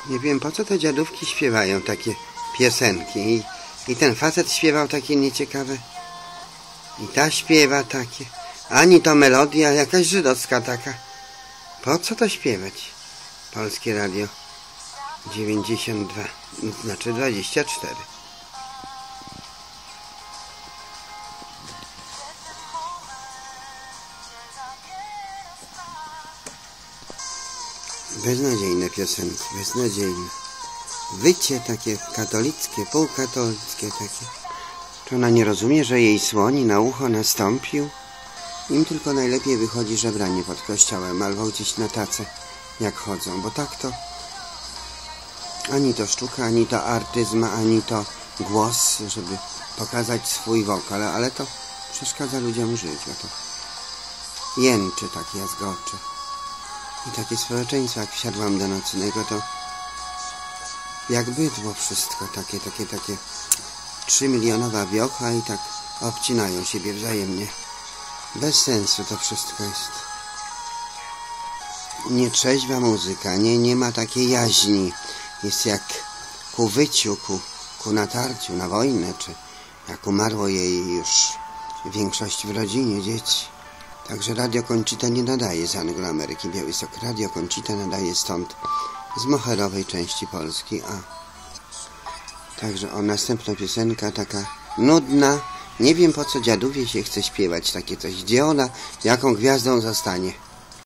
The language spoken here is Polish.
Nie wiem, po co te dziadówki śpiewają takie piosenki. I ten facet śpiewał takie nieciekawe. I ta śpiewa takie. Ani to melodia jakaś żydowska taka. Po co to śpiewać? Polskie Radio 92, znaczy 24. Beznadziejne piosenki, beznadziejne. Wycie takie katolickie, półkatolickie takie. Czy ona nie rozumie, że jej słoni na ucho nastąpił? Im tylko najlepiej wychodzi żebranie pod kościołem albo gdzieś na tacę, jak chodzą, bo tak to ani to sztuka, ani to artyzm, ani to głos, żeby pokazać swój wokal, ale to przeszkadza ludziom żyć, bo to jęczy takie jazgocze. I takie społeczeństwo, jak wsiadłam do nocnego, to jak bydło wszystko, takie 3-milionowa wiocha i tak obcinają siebie wzajemnie. Bez sensu to wszystko jest. Nietrzeźwa muzyka, nie ma takiej jaźni. Jest jak ku wyciu, ku natarciu na wojnę, czy jak umarło jej już większość w rodzinie, dzieci. Także Radio Conchita nie nadaje z Angloameryki Białystok. Radio Conchita nadaje stąd, z moherowej części Polski. Także następna piosenka taka nudna. Nie wiem, po co dziadowie się chce śpiewać takie coś. Gdzie ona, jaką gwiazdą zostanie.